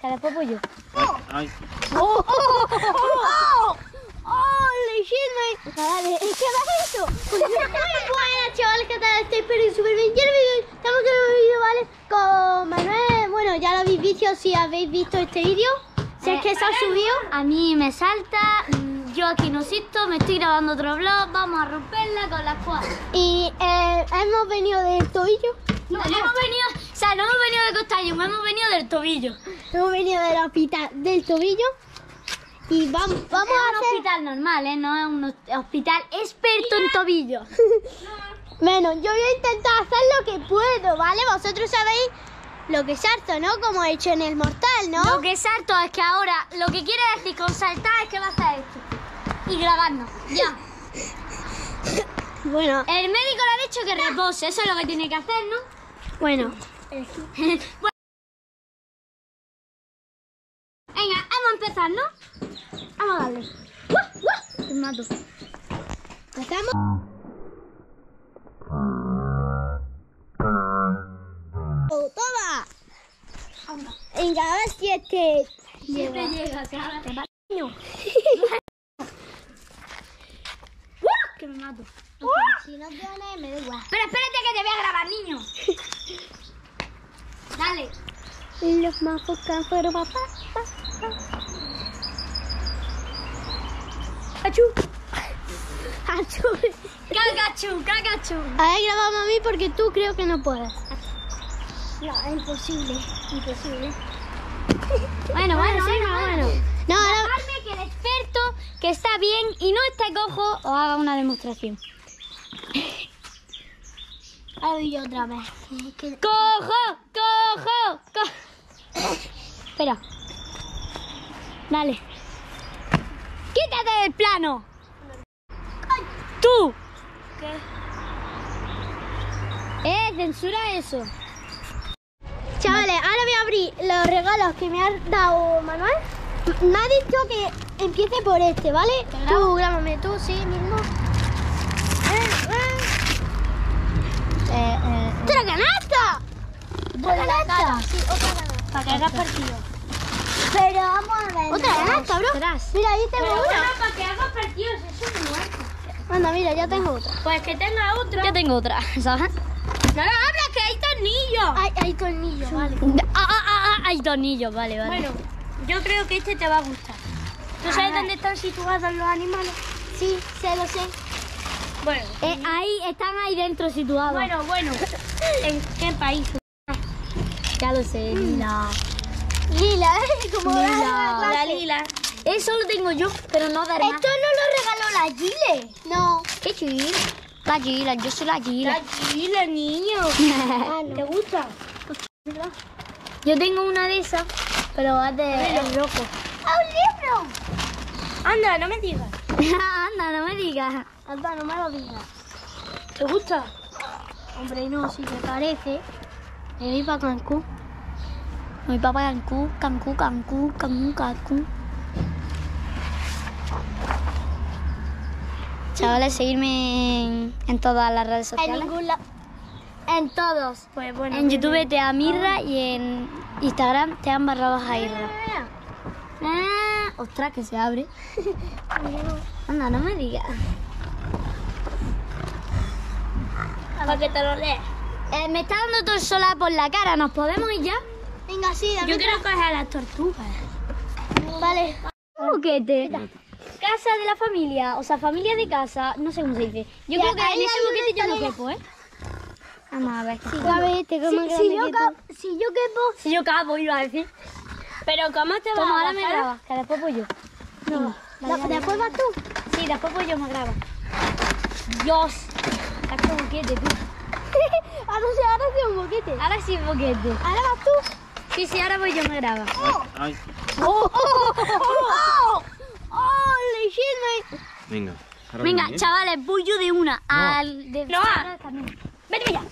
que después voy yo. Ay. ¡Oh! ¡Oh! ¡Oh! ¡Oh! ¡Le vale, es que va eso. Muy buenas, chavales, ¿qué tal? Estoy pero súper bien. Y el vídeo, estamos en un vídeo, ¿vale? Con Manuel. Bueno, ya lo habéis visto si habéis visto este vídeo. Si es que se ha subido. A mí me salta, yo aquí no existo, me estoy grabando otro vlog, vamos a romperla con las cuadras. Y hemos venido del tobillo. No hemos venido de Costañón, hemos venido del tobillo. Hemos venido del hospital del tobillo. Y vamos Es a un hacer... hospital normal, ¿eh? No es un hospital experto en tobillo. Bueno, yo voy a intentar hacer lo que puedo, ¿vale? Vosotros sabéis lo que salto, ¿no? Como he hecho en el mortal, ¿no? Lo que salto es que ahora, lo que quiere decir con saltar es que va a hacer esto. Y grabarnos, ya. Bueno, El médico le ha dicho que repose, eso es lo que tiene que hacer, ¿no? bueno. Venga, vamos a empezar, ¿no? Vamos a darle. Te mato. ¿Empezamos? ¡Toma! Venga, a ver si es que... Siempre llega, ¿sabes? No. Que me mato. Si no tiene, me da igual. Pero espérate que te voy a grabar, niño. Dale. Los majos fueron papá. ¡Achú! ¡Achú! Cagachu, cagachu. A ver, grabamos a mí porque tú creo que no puedes. No, es imposible. Imposible. Bueno, bueno. No, ahora... Dejadme que el experto, que está bien y no esté cojo, os haga una demostración. Ahora yo otra vez. ¡Cojo! ¡Cojo! ¡Cojo! Espera. Dale. ¡Quítate del plano! ¡Tú! ¿Qué? Censura eso. Chavales, ahora voy a abrir los regalos que me ha dado Manuel. Me ha dicho que empiece por este, ¿vale? Tú, grábame, tú, sí, mismo. ¡Otra canasta! ¿Otra canasta? Sí, otra canasta. Para que hagas partido. Pero vamos a ver. ¿Otra canasta, bro? Mira, ahí tengo una. Para que hagas partidos, eso es muerto. Anda, mira, ya tengo otra. Pues que tenga otra. Yo tengo otra, ¿sabes? No lo abras, que hay tornillos. Hay tornillos, vale. Hay tornillos, vale. Bueno, Yo creo que este te va a gustar. ¿Tú sabes dónde están situados los animales? sí, lo sé. Bueno. Están ahí dentro situados. Bueno. ¿En qué país? Ya lo sé, Lila. Lila, como La Lila. Eso lo tengo yo, pero no daré más. Esto no lo regaló la Gile. No. ¿Qué chile? La Gila, yo soy la Gila. Gile, niño. ¿Te gusta? Yo tengo una de esas, pero es de rojo. ¡Ah, un libro! Anda, no me digas. Anda, no me digas. Anda, no me lo digas. ¿Te gusta? Hombre, no, si te parece. Me voy para Cancún. Mi papá Cancún. Chavales, seguirme en todas las redes En sociales. ningún lado. En todos. Pues bueno. En YouTube te Mirra y en Instagram te _Irra. Ostras, que se abre. Anda, no me digas. Para que te lo leas. Me está dando todo el solar por la cara. ¿Nos podemos ir ya? Venga, sí, dame. Yo quiero coger a las tortugas. Vale. Boquete. Casa de la familia, o sea, familia de casa, no sé cómo se dice. Yo Ya, creo que ahí en ese hay una boquete yo no escalera. quepo, ¿eh? Vamos a ver. A ver, este como si yo quepo. Si yo cabo, iba a decir. Pero ¿cómo te vas Toma, a ahora me bajar? grabas, que después voy yo. No. ¿Después vas tú? Sí, después voy yo, me grabas. Dios. Está como boquete, tú. ahora sí un boquete. Ahora sí, boquete. Ahora vas tú. Sí, ahora voy yo, me grabas. Ay. Le Venga. ahora Venga, viene, ¿eh? chavales, voy yo de una al... De... No. Vete para allá.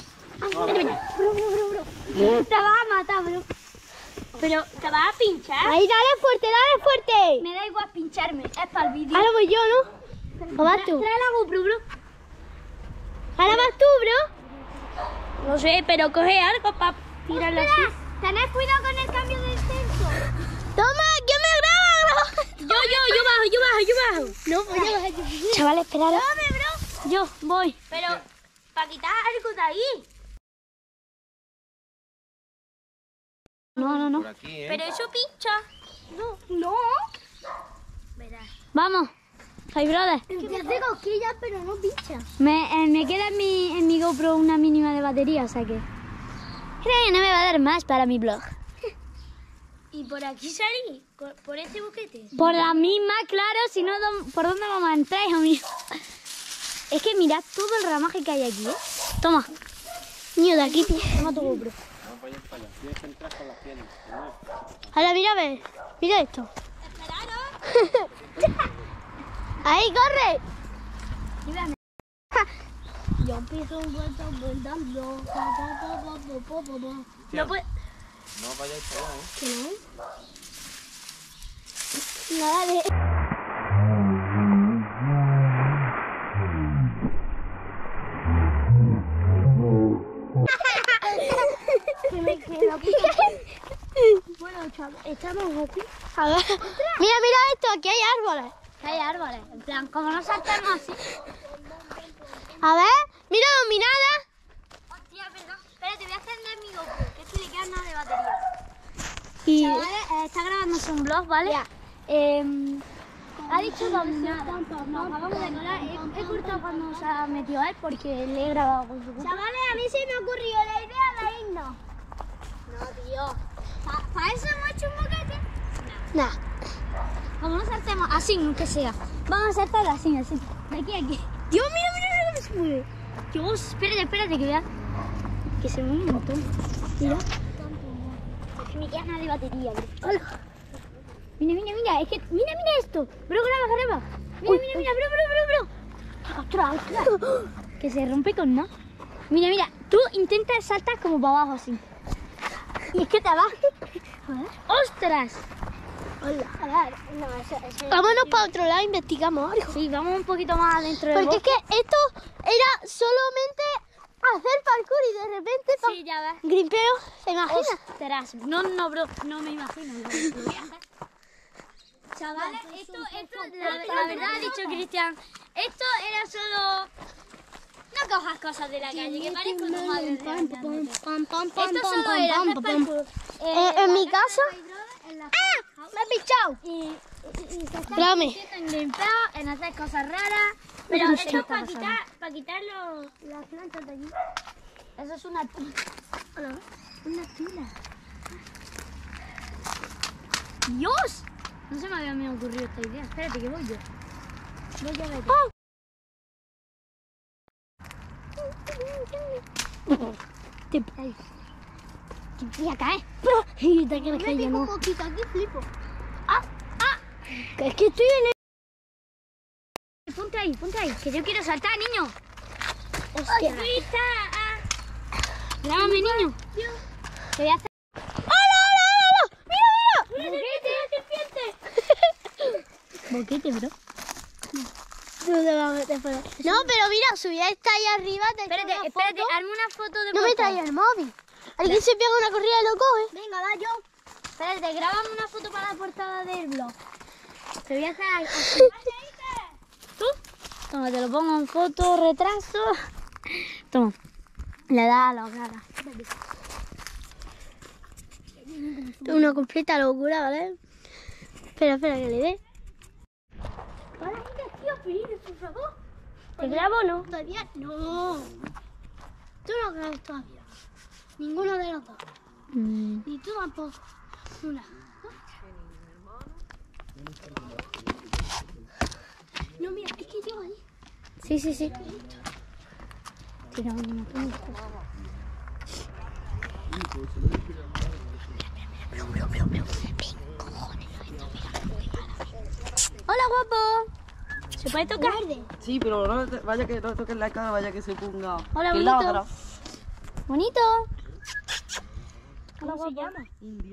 Te vas a matar, bro. Pero te vas a pinchar. Ahí, dale fuerte. Me da igual pincharme, es para el vídeo. Ahora voy yo, ¿no? ¿O vas tú? Trae la GoPro, bro. Ahora vas tú, bro. No sé, pero coge algo para tirarlo así. Tened cuidado con el cambio del censo. No, pues ya vas a decir. Chavales, esperad. Dame, bro. Yo voy. Pero, para quitar algo de ahí. No. Por aquí, ¿eh? Pero eso pincha. No. Verás. Vamos. Hi, brother. Que hace cosquillas, pero no pincha. Me queda en mi GoPro una mínima de batería, o sea que... Creo que no me va a dar más para mi blog. ¿Y por aquí salí? ¿Por este boquete? Por la misma, claro, si no, ¿por dónde vamos a entrar, hijo mío? Es que mirad todo el ramaje que hay aquí, ¿eh? Toma. Niño, de aquí. Toma tu GoPro. Vamos para allá, para allá. Tienes que entrar con las piernas. ¿No? Ahora mira, ve. Mira esto. Ahí, corre. Yo empiezo vueltas. Tío, No puede. no vayáis para allá, ¿eh? ¿Qué no? Nada de. Que me quedo. Bueno, chaval, estamos aquí. A ver. Mira esto, aquí hay árboles. Hay árboles, en plan, como no saltamos así. A ver, mira dominada. Hostia, perdón. Espérate, voy a encender mi GoPro, que es que le queda nada de batería. Y Chavales, está grabándose un vlog, ¿vale? Ya. Ha dicho dominada. Nos acabamos de colar. He cortado cuando se ha metido él porque le he grabado con su GoPro. Chavales, a mí se me ocurrió la idea de irnos. No, tío. ¿Para eso hemos hecho un boquete? Nah. Como no saltemos así, aunque sea. Vamos a saltar así. De aquí a aquí. Dios, mira cómo se mueve. Dios, espérate que vea. Que se mueve un montón. Mira. Es que me queda nada de batería, bro. Hola. Mira, es que... Mira esto. Bro, graba. Mira, bro. Ostras. Que se rompe con nada. Mira, tú intentas saltar como para abajo así. Y es que te vas. A ver. ¡Ostras! Hola. A ver, no, eso Vámonos para otro lado, investigamos algo. Sí, vamos un poquito más adentro del Porque es bosque. que esto era solamente hacer parkour y de repente Sí, ya ves. grimpeo, ¿se imagina? Ostras. No, bro, no me imagino. Lo voy a hacer. Chavales, esto la verdad ha dicho Cristian, esto era solo... No cojas cosas de la calle, que parezco tu madre. Esto solo era hacer parkour. En mi casa... ¡Ah! ¡Me he pichado! Y se está Dame. convirtiendo en grimpeo, en hacer cosas raras. Pero No esto sé es para qué quitar las plantas de allí. Eso es una tula. Una tula. ¡Dios! No se me había ocurrido esta idea. Espérate, que voy yo. Voy a ver. Te voy a caer. Y te quieres que yo no. poquito aquí, flipo. Que es que estoy en el... Ponte ahí, que yo quiero saltar, niño. Hostia. Grábame, niño. Te voy a hacer... ¡Hola! ¡Mira! Boquete, bro. No te vas a meter por ahí. No, pero mira, subí esta ahí arriba. Te Espérate, hazme una foto de No me portada. traía el móvil. Alguien se pega una corrida y lo coge. Venga, va yo. Espérate, grábame una foto para la portada del blog. Te voy a hacer así. ¿Tú? Toma, te lo pongo en foto, retraso. Toma. Le da a la cara. Una completa locura, ¿vale? Espera, que le dé. Hola, tío, Felipe, por favor. ¿Te grabo o no? Todavía no. Tú no grabas todavía. Ninguno de los dos. Ni tú tampoco. Una. No, mira, es que yo ahí. Sí. Tira una foto. Hola, guapo. ¿Se puede tocar? Sí, pero no vaya que no toques la cara, vaya que se ponga. Hola, que bonito. ladra. Bonito. ¿Cómo se llama? India.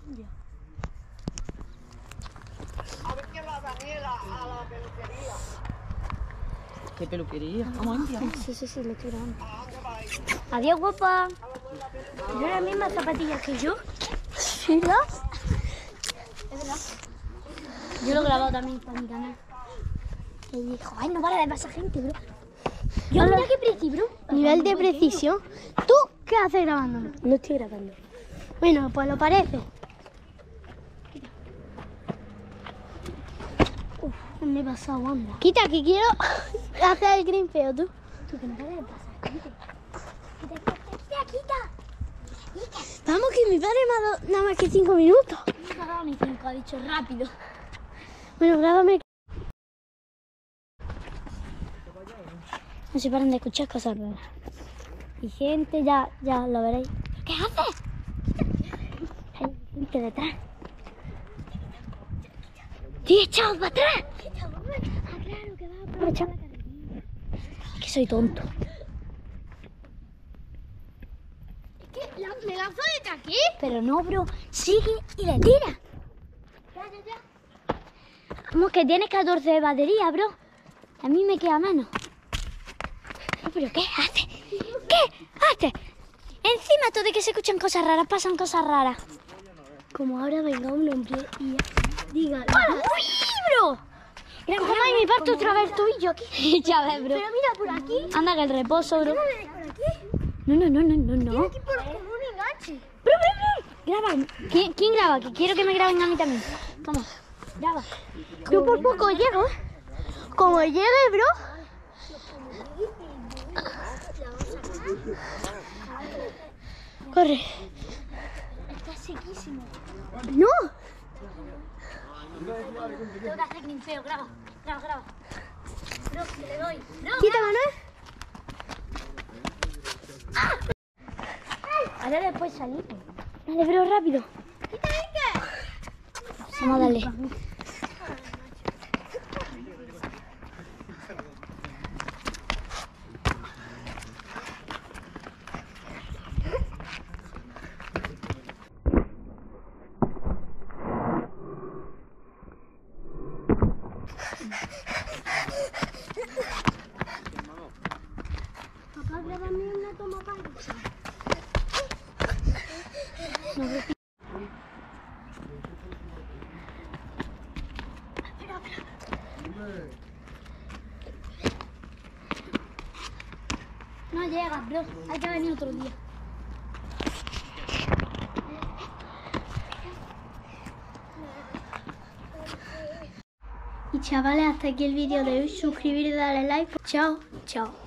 ¿Qué peluquería? Vamos a India. Sí, lo estoy grabando. Adiós, guapa. ¿No las mismas zapatillas que yo? ¿Sí, Es verdad. Yo lo he grabado también para mi canal. Y dijo, ay, no para de pasar gente, bro. Yo mira qué preci, bro. Nivel de precisión. ¿Tú qué haces grabándome? No estoy grabando. Bueno, pues lo parece. Me he pasado, anda. Quita, que quiero hacer el green feo, tú. Tú que no paras de pasar gente. Quita. Vamos, que mi padre me ha dado nada más que 5 minutos. No me ha dado ni 5, ha dicho rápido. Bueno, grábame. No se paran de escuchar cosas raras. Y gente, ya lo veréis. ¿Qué haces? Hay gente detrás. ¡Tío, echado para atrás! Ah, claro, que va a aprovechar la carretilla. Es que soy tonto. ¿Me lanzo desde aquí? Pero no, bro. Sigue y le tira. Ya. Vamos, que tienes 14 de batería, bro. A mí me queda menos. ¿Pero qué haces? ¿Qué haces? Encima todo de que se escuchan cosas raras, pasan cosas raras. Como ahora venga un hombre y diga... ¡Hola! ¡Uy, bro! ¿Cómo hay mi parto otra vez el tobillo aquí? Ya ves, bro. Pero mira, por aquí. Anda, que el reposo, bro. Por aquí. No. Aquí por como un enganche. Bro. Graba. ¿Quién graba? Que quiero que me graben a mí también. Toma, graba. Yo por poco llego. Como llegue, bro. Corre. Está sequísimo. No. Tengo que hacer green feo. Graba. Bro, que le doy. Bro, Quita, Manuel. ahora después salimos. Dale, bro, rápido. Vamos a darle. Papá, grábame una toma para No llegas, bro. Hay que venir otro día. Y chavales, hasta aquí el vídeo de hoy. Suscribir y darle like. Chao.